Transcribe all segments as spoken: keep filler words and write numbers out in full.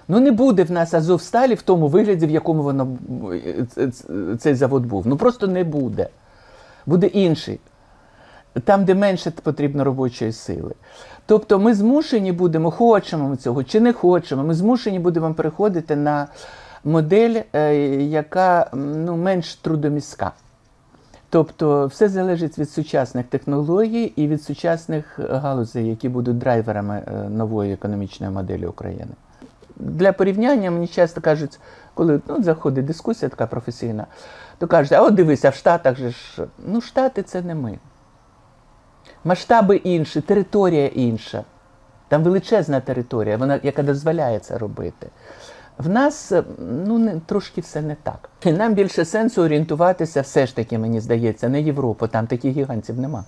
Ну не буде в нас Азовсталі в тому вигляді, в якому воно, цей завод був. Ну просто не буде. Буде інший. Там, де менше потрібно робочої сили. Тобто ми змушені будемо, хочемо ми цього чи не хочемо, ми змушені будемо переходити на модель, яка ну, менш трудомістка. Тобто все залежить від сучасних технологій і від сучасних галузей, які будуть драйверами нової економічної моделі України. Для порівняння мені часто кажуть, коли ну, заходить дискусія така професійна, то кажуть, а от дивися, в Штатах же ж, ну Штати це не ми. Масштаби інші, територія інша. Там величезна територія, вона, яка дозволяє це робити. В нас ну, не, трошки все не так. І нам більше сенсу орієнтуватися все ж таки, мені здається, на Європу, там таких гігантів нема.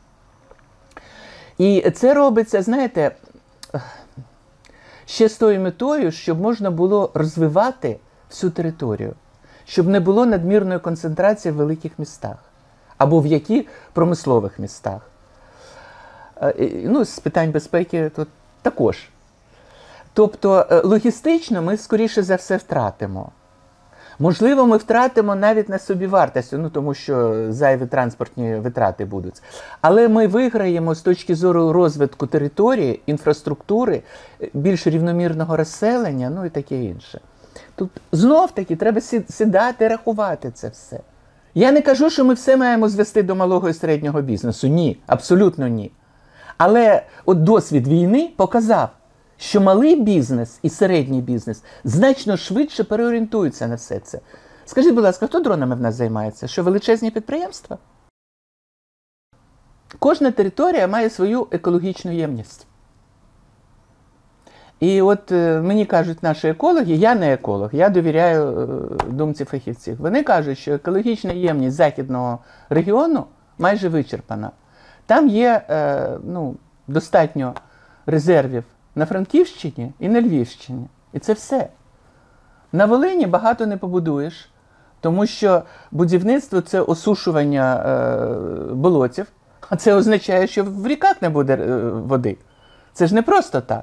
І це робиться, знаєте, ще з тою метою, щоб можна було розвивати всю територію, щоб не було надмірної концентрації в великих містах, або в які промислових містах. Ну, з питань безпеки тут також. Тобто, логістично ми, скоріше за все, втратимо. Можливо, ми втратимо навіть на собівартості, ну, тому що зайві транспортні витрати будуть. Але ми виграємо з точки зору розвитку території, інфраструктури, більш рівномірного розселення, ну і таке інше. Тут знов-таки треба сідати, рахувати це все. Я не кажу, що ми все маємо звести до малого і середнього бізнесу. Ні, абсолютно ні. Але от досвід війни показав, що малий бізнес і середній бізнес значно швидше переорієнтуються на все це. Скажіть, будь ласка, хто дронами в нас займається? Що, величезні підприємства? Кожна територія має свою екологічну ємність. І от мені кажуть наші екологи, я не еколог, я довіряю думці фахівців. Вони кажуть, що екологічна ємність західного регіону майже вичерпана. Там є ну, достатньо резервів на Франківщині і на Львівщині. І це все. На Волині багато не побудуєш, тому що будівництво – це осушування е, болотів, а це означає, що в ріках не буде е, води. Це ж не просто так.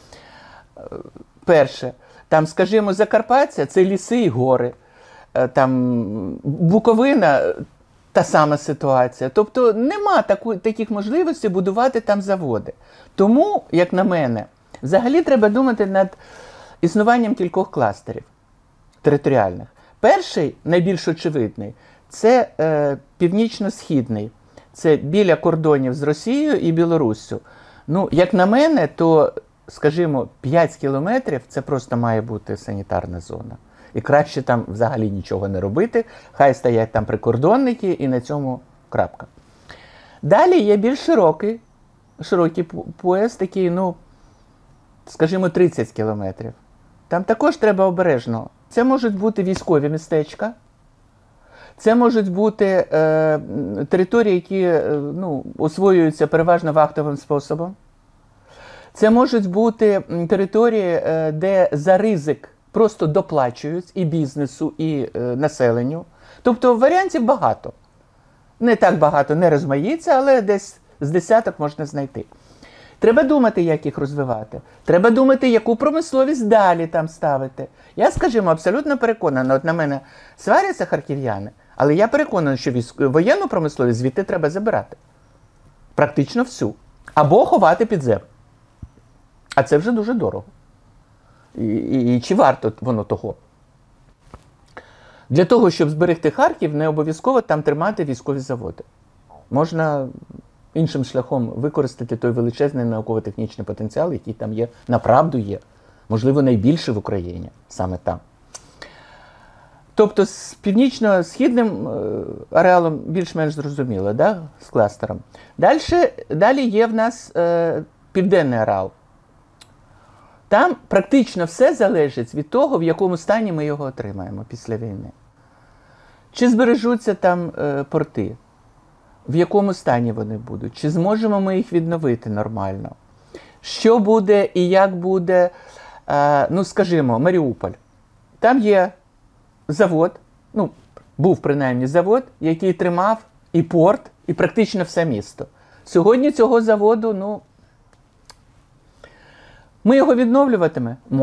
Перше, там, скажімо, Закарпаття – це ліси і гори. Там Буковина – та сама ситуація. Тобто нема таку, таких можливостей будувати там заводи. Тому, як на мене, взагалі треба думати над існуванням кількох кластерів територіальних. Перший, найбільш очевидний, це е, північно-східний. Це біля кордонів з Росією і Білоруссю. Ну, як на мене, то, скажімо, п'ять кілометрів – це просто має бути санітарна зона. І краще там взагалі нічого не робити, хай стоять там прикордонники і на цьому крапка. Далі є більш широкий, широкий пояс, такий, ну, скажімо, тридцять кілометрів. Там також треба обережно. Це можуть бути військові містечка, це можуть бути е, території, які е, ну, освоюються переважно вахтовим способом. Це можуть бути території, е, де за ризик просто доплачують і бізнесу, і е, населенню. Тобто варіантів багато. Не так багато, не розмаїться, але десь з десяток можна знайти. Треба думати, як їх розвивати. Треба думати, яку промисловість далі там ставити. Я, скажімо, абсолютно переконана, от на мене сваряться харків'яни, але я переконана, що військ... воєнну промисловість звідти треба забирати. Практично всю. Або ховати під землю. А це вже дуже дорого. І, і, і чи варто воно того? Для того, щоб зберегти Харків, не обов'язково там тримати військові заводи. Можна іншим шляхом використати той величезний науково-технічний потенціал, який там є, направду є. Можливо, найбільший в Україні, саме там. Тобто з північно-східним ареалом більш-менш зрозуміло, да? З кластером. Дальше, далі є в нас е, південний ареал. Там практично все залежить від того, в якому стані ми його отримаємо після війни. Чи збережуться там е, порти? В якому стані вони будуть? Чи зможемо ми їх відновити нормально? Що буде і як буде, е, ну скажімо, Маріуполь. Там є завод, ну, був принаймні завод, який тримав і порт, і практично все місто. Сьогодні цього заводу, ну, ми його відновлюватимемо,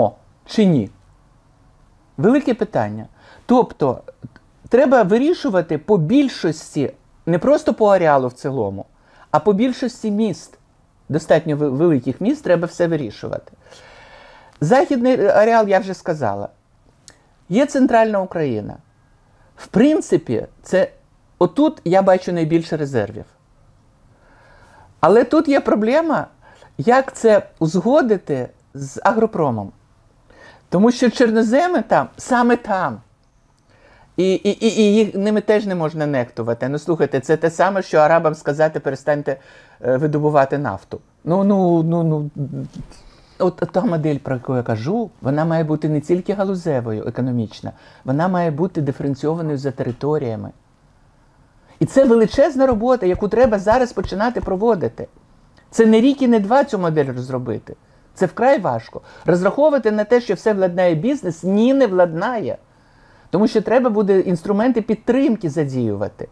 чи ні? Велике питання. Тобто, треба вирішувати по більшості, не просто по ареалу в цілому, а по більшості міст, достатньо великих міст, треба все вирішувати. Західний ареал, я вже сказала. Є центральна Україна. В принципі, це отут я бачу найбільше резервів. Але тут є проблема, як це узгодити з агропромом. Тому що чорноземи там, саме там. І, і, і, і їх ними теж не можна нехтувати. Ну, слухайте, це те саме, що арабам сказати, перестаньте е, видобувати нафту. Ну, ну, ну, ну. От та модель, про яку я кажу, вона має бути не тільки галузевою, економічна, вона має бути диференційованою за територіями. І це величезна робота, яку треба зараз починати проводити. Це не рік і не два цю модель розробити. Це вкрай важко. Розраховувати на те, що все владнає бізнес, ні, не владнає. Тому що треба буде інструменти підтримки задіювати.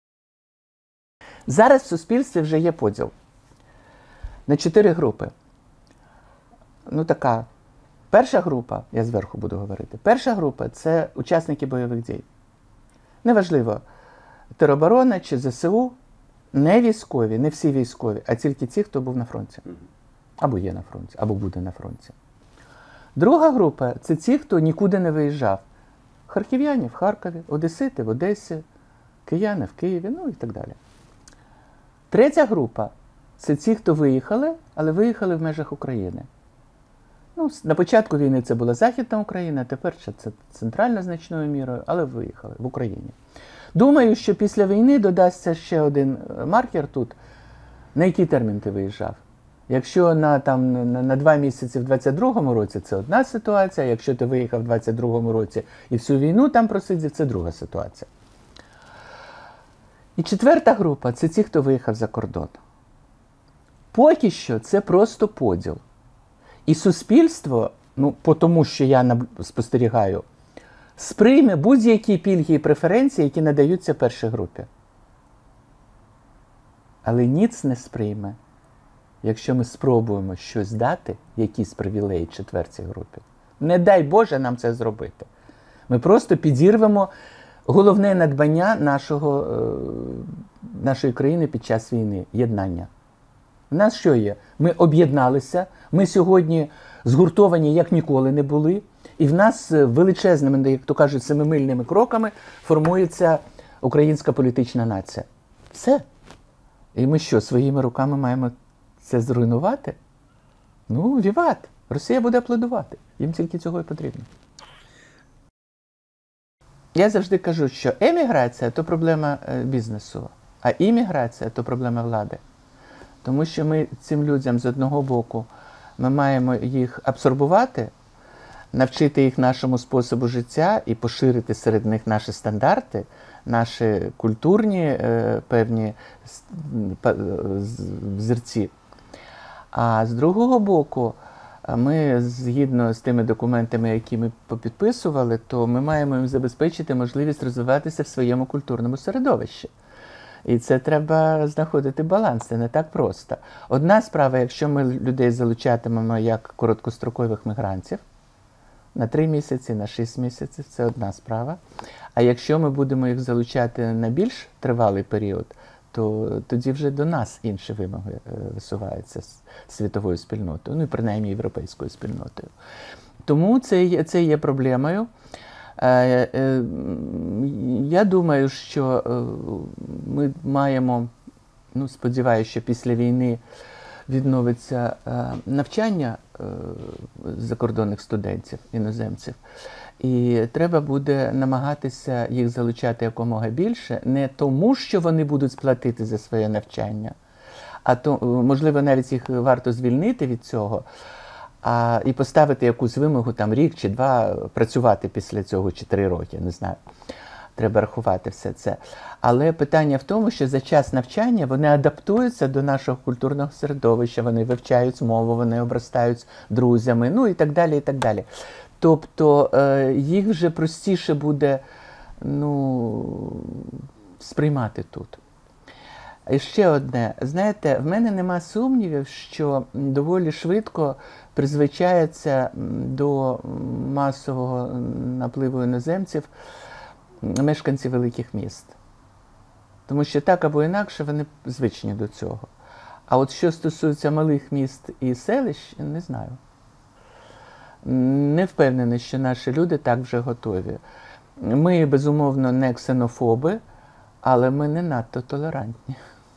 Зараз в суспільстві вже є поділ на чотири групи. Ну така, перша група, я зверху буду говорити, перша група – це учасники бойових дій. Неважливо, тероборона чи зе се у, не військові, не всі військові, а тільки ті, хто був на фронті. Або є на фронті, або буде на фронті. Друга група – це ті, хто нікуди не виїжджав. Харків'яни в Харкові, одесити в Одесі, кияни в Києві, ну і так далі. Третя група – це ті, хто виїхали, але виїхали в межах України. Ну, на початку війни це була Західна Україна, тепер це центральна значною мірою, але виїхали в Україні. Думаю, що після війни додасться ще один маркер тут. На який термін ти виїжджав? Якщо на, там, на, на два місяці в двадцять другому році це одна ситуація, якщо ти виїхав в двадцять другому році і всю війну там просидів, це друга ситуація. І четверта група – це ті, хто виїхав за кордон. Поки що це просто поділ. І суспільство, ну, по тому, що я спостерігаю, сприйме будь-які пільги і преференції, які надаються першій групі. Але ніц не сприйме, якщо ми спробуємо щось дати, якісь привілеї четвертій групі. Не дай Боже нам це зробити. Ми просто підірвемо головне надбання нашого, нашої країни під час війни – єднання. У нас що є? Ми об'єдналися, ми сьогодні згуртовані, як ніколи не були, і в нас величезними, як то кажуть, семимильними кроками формується українська політична нація. Все. І ми що, своїми руками маємо це зруйнувати? Ну, віват! Росія буде аплодувати. Їм тільки цього і потрібно. Я завжди кажу, що еміграція – то проблема бізнесу, а імміграція – то проблема влади. Тому що ми цим людям з одного боку, ми маємо їх абсорбувати, навчити їх нашому способу життя і поширити серед них наші стандарти, наші культурні е, певні взірці. А з другого боку, ми, згідно з тими документами, які ми попідписували, то ми маємо їм забезпечити можливість розвиватися в своєму культурному середовищі. І це треба знаходити баланс, це не так просто. Одна справа, якщо ми людей залучатимемо як короткострокових мігрантів, на три місяці, на шість місяців, це одна справа. А якщо ми будемо їх залучати на більш тривалий період, то тоді вже до нас інші вимоги висуваються з світовою спільнотою, ну і принаймні європейською спільнотою. Тому це є, це є проблемою. Я думаю, що ми маємо, ну, сподіваюся, що після війни відновиться навчання закордонних студентів, іноземців. І треба буде намагатися їх залучати якомога більше, не тому, що вони будуть сплатити за своє навчання, а то, можливо, навіть їх варто звільнити від цього, а, і поставити якусь вимогу, там, рік чи два, працювати після цього, чи три роки, не знаю. Треба рахувати все це. Але питання в тому, що за час навчання вони адаптуються до нашого культурного середовища, вони вивчають мову, вони обростають друзями, ну і так далі, і так далі. Тобто їх вже простіше буде, ну, сприймати тут. І ще одне. Знаєте, в мене нема сумнівів, що доволі швидко призвичається до масового напливу іноземців мешканці великих міст. Тому що так або інакше вони звичні до цього. А от що стосується малих міст і селищ, не знаю. Не впевнений, що наші люди так вже готові. Ми, безумовно, не ксенофоби, але ми не надто толерантні.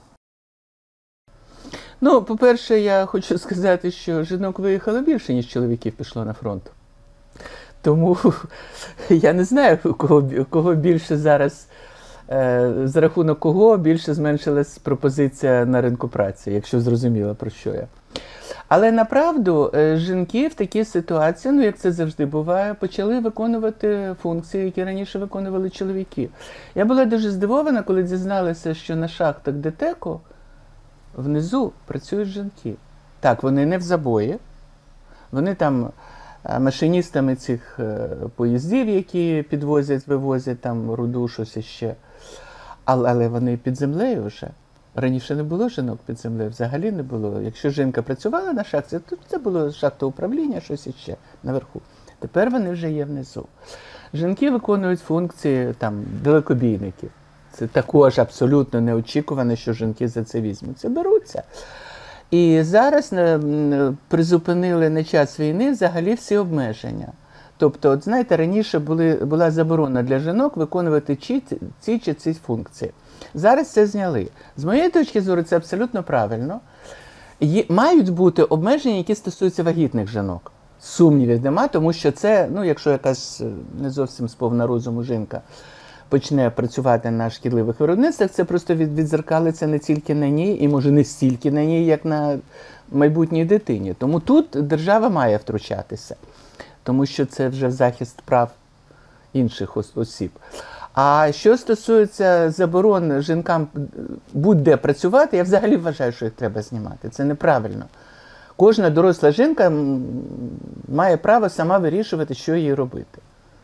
Ну, по-перше, я хочу сказати, що жінок виїхало більше, ніж чоловіків пішло на фронт. Тому я не знаю, у кого, у кого більше зараз, е, за рахунок кого більше зменшилась пропозиція на ринку праці, якщо зрозуміло, про що я. Але направду жінки в такій ситуації, ну як це завжди буває, почали виконувати функції, які раніше виконували чоловіки. Я була дуже здивована, коли дізналася, що на шахтах ДТЕКу внизу працюють жінки. Так, вони не в забої, вони там машиністами цих поїздів, які підвозять, вивозять там руду, щось іще. Але, але вони під землею вже. Раніше не було жінок під землею, взагалі не було. Якщо жінка працювала на шахті, то це було шахта управління, щось іще наверху. Тепер вони вже є внизу. Жінки виконують функції там, далекобійників. Це також абсолютно неочікувано, що жінки за це візьмуться. Беруться. І зараз призупинили на час війни взагалі всі обмеження. Тобто, от знаєте, раніше були, була заборона для жінок виконувати ці, ці чи ці функції. Зараз це зняли. З моєї точки зору, це абсолютно правильно. Є, мають бути обмеження, які стосуються вагітних жінок. Сумнівів нема, тому що це, ну, якщо якась не зовсім сповна розуму жінка почне працювати на шкідливих виробництвах, це просто від, відзеркалиться не тільки на ній, і може не стільки на ній, як на майбутній дитині. Тому тут держава має втручатися, тому що це вже захист прав інших осіб. А що стосується заборон жінкам будь-де працювати, я взагалі вважаю, що їх треба знімати. Це неправильно. Кожна доросла жінка має право сама вирішувати, що їй робити.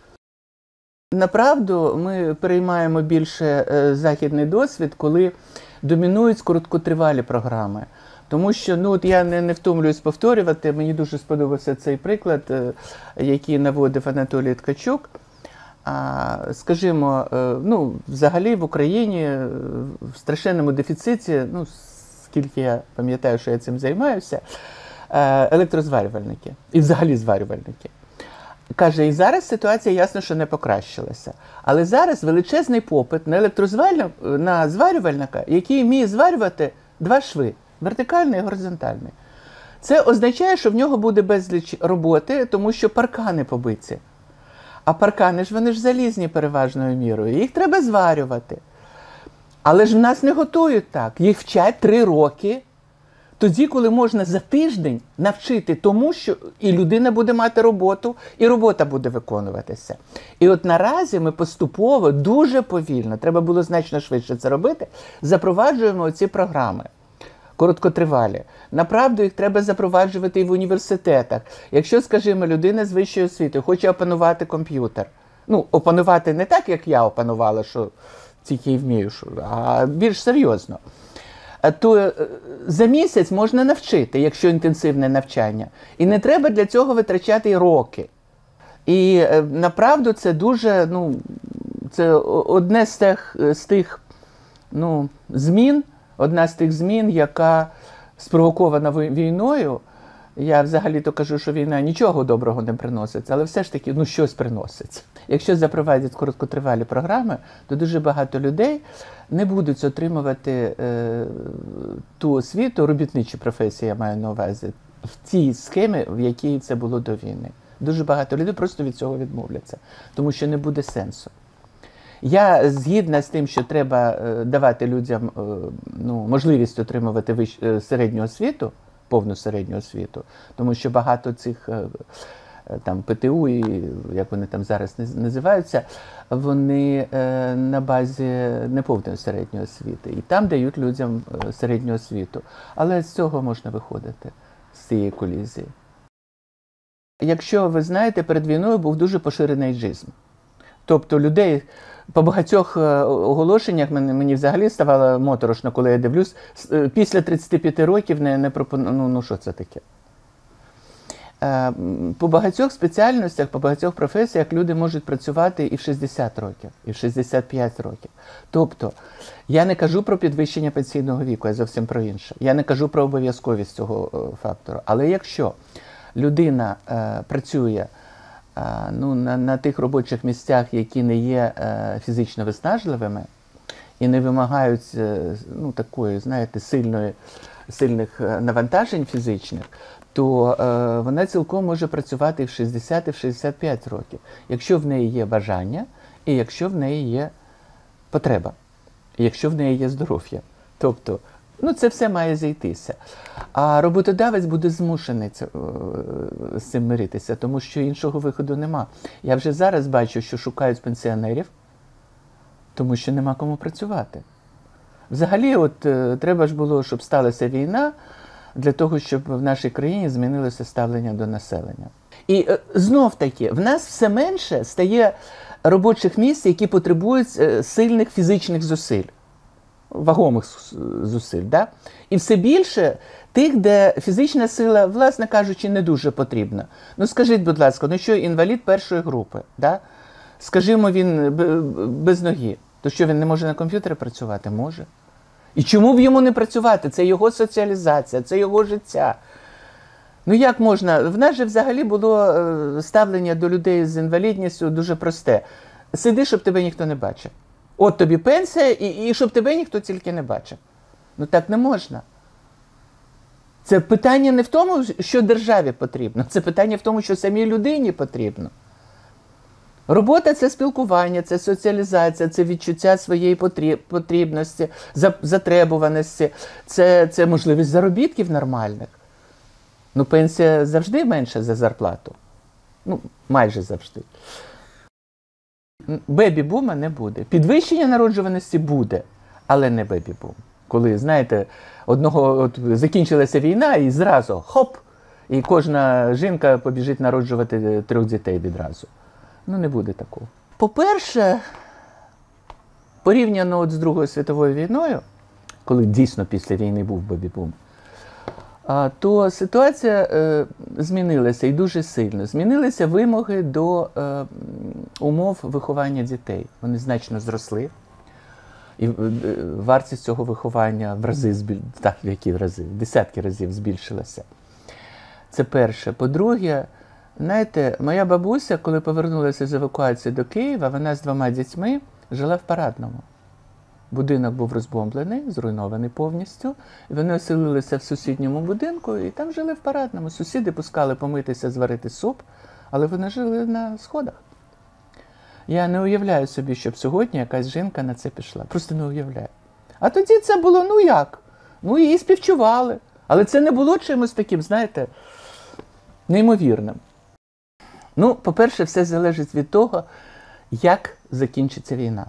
Направду, ми переймаємо більше західний досвід, коли домінують короткотривалі програми. Тому що, ну, от я не, не втомлююсь повторювати, мені дуже сподобався цей приклад, який наводив Анатолій Ткачук. А, скажімо, ну, взагалі в Україні в страшенному дефіциті, ну, скільки я пам'ятаю, що я цим займаюся, електрозварювальники і взагалі зварювальники. Каже, і зараз ситуація ясно, що не покращилася. Але зараз величезний попит на електрозварювальника, на зварювальника, який вміє зварювати два шви – вертикальний і горизонтальний. Це означає, що в нього буде безліч роботи, тому що паркани побиті. А паркани ж вони ж залізні переважною мірою, їх треба зварювати. Але ж в нас не готують так. Їх вчать три роки, тоді, коли можна за тиждень навчити тому, що і людина буде мати роботу, і робота буде виконуватися. І от наразі ми поступово, дуже повільно, треба було значно швидше це робити, запроваджуємо ці програми. Короткотривалі. Направду їх треба запроваджувати і в університетах. Якщо, скажімо, людина з вищою освітою хоче опанувати комп'ютер, ну, опанувати не так, як я опанувала, що тільки й вмію, а більш серйозно, то за місяць можна навчити, якщо інтенсивне навчання. І не треба для цього витрачати й роки. І направду це дуже, ну, це одне з тих, з тих ну, змін, одна з тих змін, яка спровокована війною. Я взагалі-то кажу, що війна нічого доброго не приносить, але все ж таки, ну, щось приносить. Якщо запровадять короткотривалі програми, то дуже багато людей не будуть отримувати е, ту освіту, робітничі професії, я маю на увазі, в тій схемі, в якій це було до війни. Дуже багато людей просто від цього відмовляться, тому що не буде сенсу. Я згідна з тим, що треба давати людям ну, можливість отримувати вищ... середню освіту, повну середню освіту, тому що багато цих там ПТУ, і як вони там зараз називаються, вони на базі неповної середньої освіти. І там дають людям середню освіту. Але з цього можна виходити, з цієї колізії. Якщо ви знаєте, перед війною був дуже поширений ейджизм. Тобто людей По багатьох оголошеннях мені, мені взагалі ставало моторошно, коли я дивлюсь, після тридцяти п'яти років не, не пропоную, ну, ну що це таке? По багатьох спеціальностях, по багатьох професіях люди можуть працювати і в шістдесят років, і в шістдесят п'ять років. Тобто, я не кажу про підвищення пенсійного віку, я зовсім про інше. Я не кажу про обов'язковість цього фактору. Але якщо людина е, працює е, ну, на, на тих робочих місцях, які не є е, фізично виснажливими і не вимагають е, ну, такої, знаєте, сильної, сильних навантажень фізичних, то е, вона цілком може працювати і в шістдесят, і в шістдесят п'ять років, якщо в неї є бажання і якщо в неї є потреба, і якщо в неї є здоров'я. Тобто, ну це все має зійтися. А роботодавець буде змушений це, з цим миритися, тому що іншого виходу нема. Я вже зараз бачу, що шукають пенсіонерів, тому що нема кому працювати. Взагалі, от е, треба ж було, щоб сталася війна, для того, щоб в нашій країні змінилося ставлення до населення. І е, знов-таки, в нас все менше стає робочих місць, які потребують е, сильних фізичних зусиль, вагомих зусиль. Да? І все більше тих, де фізична сила, власне кажучи, не дуже потрібна. Ну скажіть, будь ласка, ну що інвалід першої групи, да? Скажімо, він без ноги, то що він не може на комп'ютері працювати? Може. І чому б йому не працювати? Це його соціалізація, це його життя. Ну як можна? В нас же взагалі було ставлення до людей з інвалідністю дуже просте. Сиди, щоб тебе ніхто не бачив. От тобі пенсія, і, і щоб тебе ніхто тільки не бачив. Ну так не можна. Це питання не в тому, що державі потрібно. Це питання в тому, що самій людині потрібно. Робота – це спілкування, це соціалізація, це відчуття своєї потрібності, затребуваності, це, це можливість заробітків нормальних. Ну, пенсія завжди менша за зарплату. Ну, майже завжди. Бебі-бума не буде. Підвищення народжуваності буде, але не бебі-бум. Коли, знаєте, одного от, закінчилася війна і зразу хоп, і кожна жінка побіжить народжувати трьох дітей відразу. Ну, не буде такого. По-перше, порівняно от з Другою світовою війною, коли дійсно після війни був бебі-бум, то ситуація е, змінилася і дуже сильно. Змінилися вимоги до е, умов виховання дітей. Вони значно зросли. І вартість цього виховання в рази, збіль... так, в які рази, в десятки разів збільшилася. Це перше. По-друге, знаєте, моя бабуся, коли повернулася з евакуації до Києва, вона з двома дітьми жила в Парадному. Будинок був розбомблений, зруйнований повністю. І вони оселилися в сусідньому будинку і там жили в Парадному. Сусіди пускали помитися, зварити суп, але вони жили на сходах. Я не уявляю собі, щоб сьогодні якась жінка на це пішла. Просто не уявляю. А тоді це було, ну як? Ну її співчували. Але це не було чимось таким, знаєте, неймовірним. Ну, по-перше, все залежить від того, як закінчиться війна.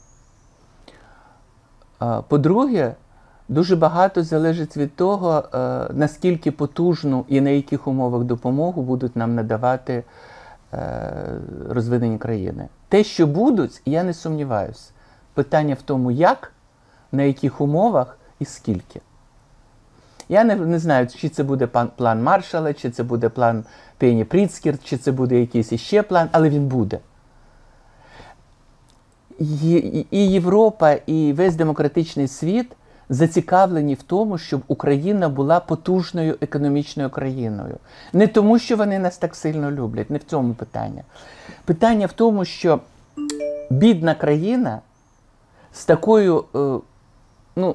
По-друге, дуже багато залежить від того, наскільки потужну і на яких умовах допомогу будуть нам надавати розвинені країни. Те, що будуть, я не сумніваюся. Питання в тому, як, на яких умовах і скільки. Я не, не знаю, чи це буде план Маршалла, чи це буде план Пені Пріцкер, чи це буде якийсь іще план, але він буде. І Європа, і весь демократичний світ зацікавлені в тому, щоб Україна була потужною економічною країною. Не тому, що вони нас так сильно люблять, не в цьому питання. Питання в тому, що бідна країна з такою, ну,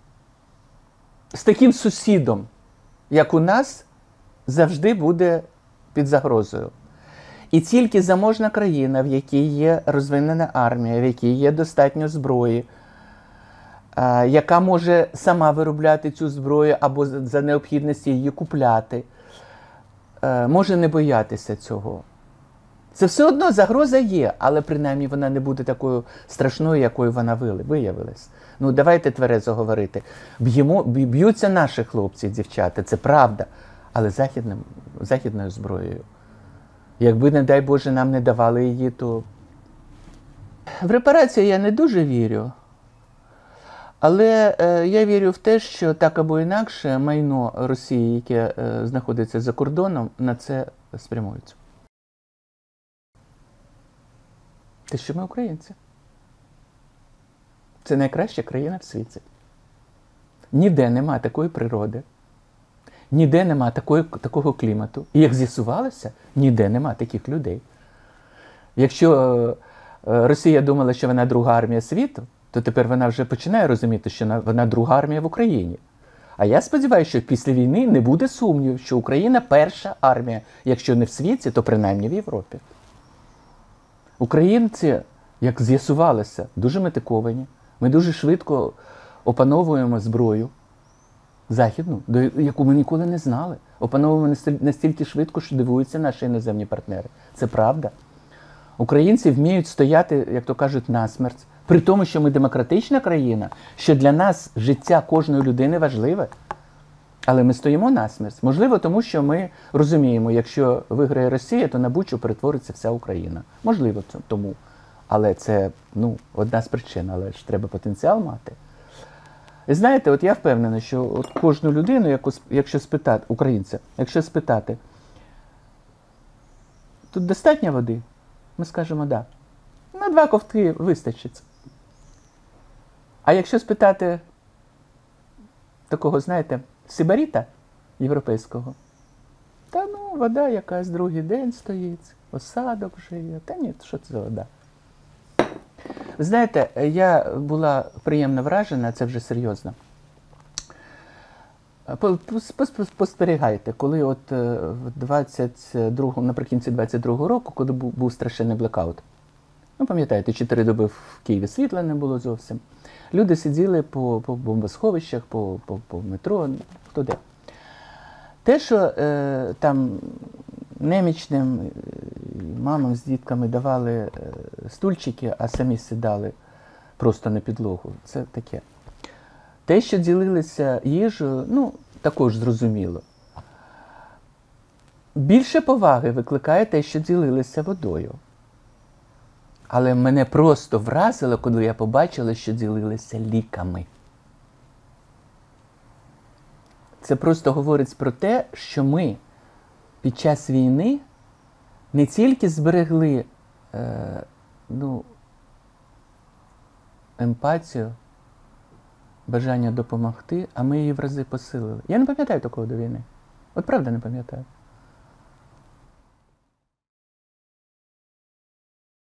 з таким сусідом, як у нас, завжди буде під загрозою. І тільки заможна країна, в якій є розвинена армія, в якій є достатньо зброї, яка може сама виробляти цю зброю або за необхідності її купляти, може не боятися цього. Це все одно загроза є, але принаймні вона не буде такою страшною, якою вона виявилась. Ну, давайте тверезо говорити. Б'ємо, б'ються наші хлопці, дівчата, це правда, але західним, західною зброєю. Якби, не дай Боже, нам не давали її, то В репарації я не дуже вірю, але е, я вірю в те, що так або інакше майно Росії, яке е, знаходиться за кордоном, на це спрямується. Те, що ми українці. Це найкраща країна в світі. Ніде нема такої природи, ніде нема такої, такого клімату. І як з'ясувалося, ніде нема таких людей. Якщо е, Росія думала, що вона друга армія світу, то тепер вона вже починає розуміти, що вона друга армія в Україні. А я сподіваюся, що після війни не буде сумнівів, що Україна перша армія, якщо не в світі, то принаймні в Європі. Українці, як з'ясувалося, дуже метиковані. Ми дуже швидко опановуємо зброю західну, яку ми ніколи не знали. Опановуємо настільки швидко, що дивуються наші іноземні партнери. Це правда. Українці вміють стояти, як то кажуть, насмерть. При тому, що ми демократична країна, що для нас життя кожної людини важливе. Але ми стоїмо насмерть. Можливо, тому що ми розуміємо, якщо виграє Росія, то на Бучу перетвориться вся Україна. Можливо, тому. Але це, ну, одна з причин, але ж треба потенціал мати. І знаєте, от я впевнений, що от кожну людину, яку, якщо спитати, українця, якщо спитати, тут достатньо води? Ми скажемо, да. На два ковтки вистачить. А якщо спитати такого, знаєте, сибаріта європейського, та ну, вода якась другий день стоїть, осадок вже є. Та ні, що це за вода? Ви знаєте, я була приємно вражена, це вже серйозно. Поспостерігайте, коли от в двадцять другому, наприкінці двадцять другого року, коли був, був страшенний блекаут. Ну, пам'ятаєте, чотири доби в Києві світла не було зовсім. Люди сиділи по, по бомбосховищах, по, по, по метро, хто де. Те, що е, там немічним мамам з дітками давали е, стульчики, а самі сідали просто на підлогу, це таке. Те, що ділилися їжею, ну, також зрозуміло. Більше поваги викликає те, що ділилися водою. Але мене просто вразило, коли я побачила, що ділилися ліками. Це просто говорить про те, що ми під час війни не тільки зберегли е, ну, емпатію, бажання допомогти, а ми її в рази посилили. Я не пам'ятаю такого до війни. От правда не пам'ятаю.